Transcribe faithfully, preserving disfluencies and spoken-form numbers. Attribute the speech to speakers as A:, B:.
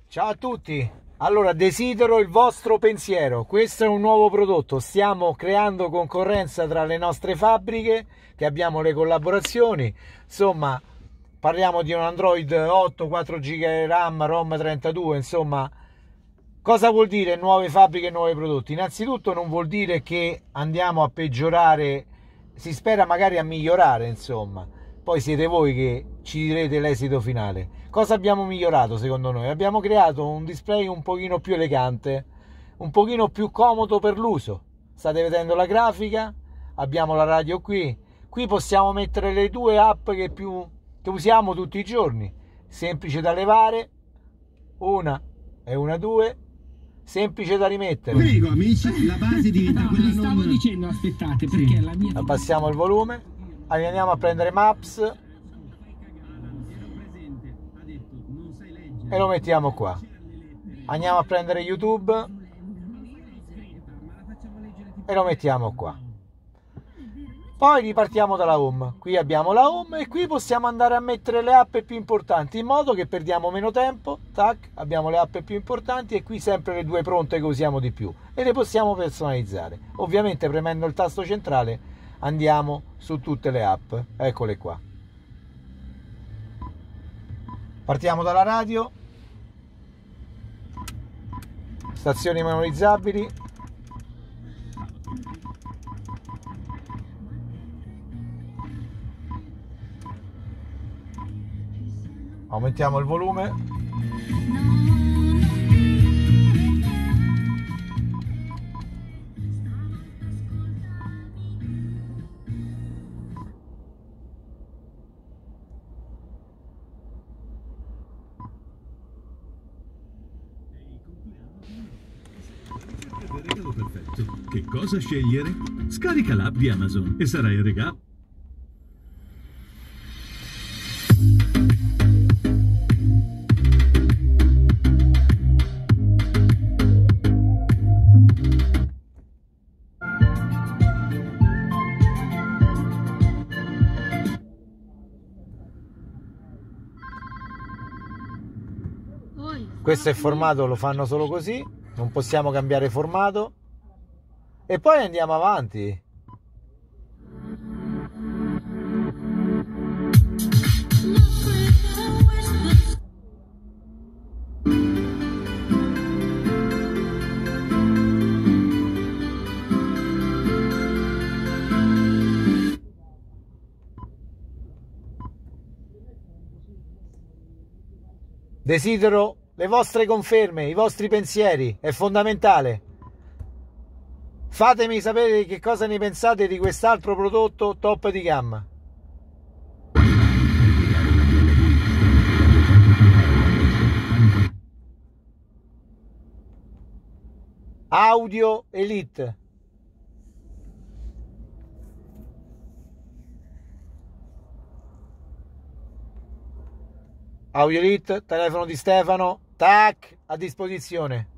A: Ciao a tutti. Allora, desidero il vostro pensiero. Questo è un nuovo prodotto. Stiamo creando concorrenza tra le nostre fabbriche, che abbiamo le collaborazioni. Insomma, parliamo di un Android otto, quattro giga di RAM, ROM trentadue. Insomma, cosa vuol dire nuove fabbriche e nuovi prodotti? Innanzitutto non vuol dire che andiamo a peggiorare, si spera magari a migliorare, insomma. Poi siete voi che ci direte l'esito finale. Cosa abbiamo migliorato secondo noi? Abbiamo creato un display un pochino più elegante, un pochino più comodo per l'uso. State vedendo la grafica, abbiamo la radio qui, qui possiamo mettere le due app che, più, che usiamo tutti i giorni, semplice da levare, una e una due, semplice da rimettere.
B: Prego amici, la base diventa
C: no,
B: quella
C: vi stavo
B: non...
C: dicendo, aspettate, perché
B: sì.
C: la mia...
A: Abbassiamo il volume, andiamo a prendere Maps e lo mettiamo qua. Andiamo a prendere YouTube e lo mettiamo qua. Poi ripartiamo dalla home. Qui abbiamo la home e qui possiamo andare a mettere le app più importanti, in modo che perdiamo meno tempo. Tac, abbiamo le app più importanti e qui sempre le due pronte che usiamo di più e le possiamo personalizzare. Ovviamente premendo il tasto centrale andiamo su tutte le app. Eccole qua. Partiamo dalla radio. Stazioni memorizzabili. Aumentiamo il volume.
D: Regalo perfetto. Che cosa scegliere? Scarica l'app di Amazon e sarai in regalo.
A: Questo è il formato, lo fanno solo così, non possiamo cambiare formato e poi andiamo avanti. Desidero le vostre conferme, i vostri pensieri, è fondamentale. Fatemi sapere che cosa ne pensate di quest'altro prodotto top di gamma. Audio Elite. Audio Elite, telefono di Stefano, tac, a disposizione.